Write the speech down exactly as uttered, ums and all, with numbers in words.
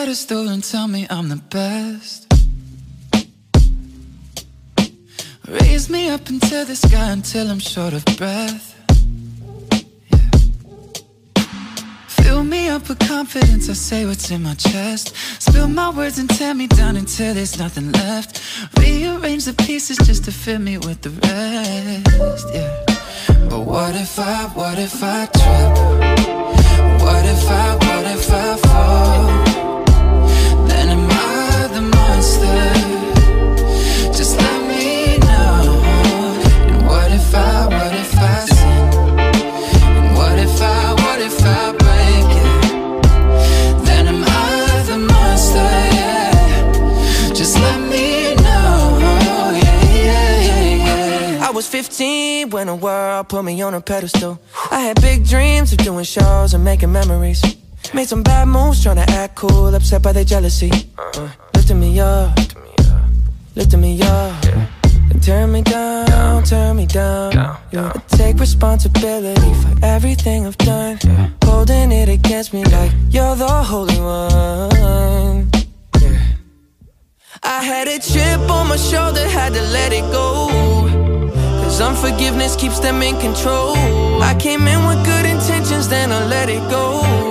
pedestal and tell me I'm the best. Raise me up into the sky until I'm short of breath. Yeah. Fill me up with confidence, I say what's in my chest. Spill my words and tear me down until there's nothing left. Rearrange the pieces just to fit me with the rest. Yeah. But what if I, what if I trip? What if I, what if I fall? Then am I the monster? Just let me know. And what if I, what if I sin? And what if I, what if I break it? Then am I the monster, yeah. Just let me know, yeah, yeah, yeah, yeah. I was fifteen when the world put me on a pedestal. I had big dreams of doing shows and making memories. Made some bad moves trying to act cool, upset by their jealousy. uh, Lifting me up, lifting me up, yeah. And turn me down, down, turn me down, down, yeah. I take responsibility for everything I've done, yeah. Holding it against me like you're the holy one, yeah. I had a chip on my shoulder, had to let it go, cause unforgiveness keeps them in control. I came in with good intentions, then I let it go.